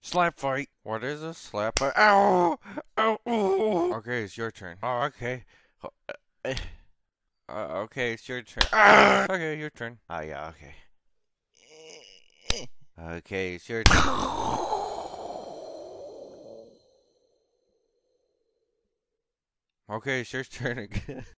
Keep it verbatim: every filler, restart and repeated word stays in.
Slap fight. What is a slap fight? Ow! Ow! Ooh. Okay, it's your turn. Oh, okay. Oh, uh, eh. Uh, okay, it's your turn. Ah! Okay, your turn. Oh, yeah, okay. Okay, it's your turn. Okay, it's your turn again.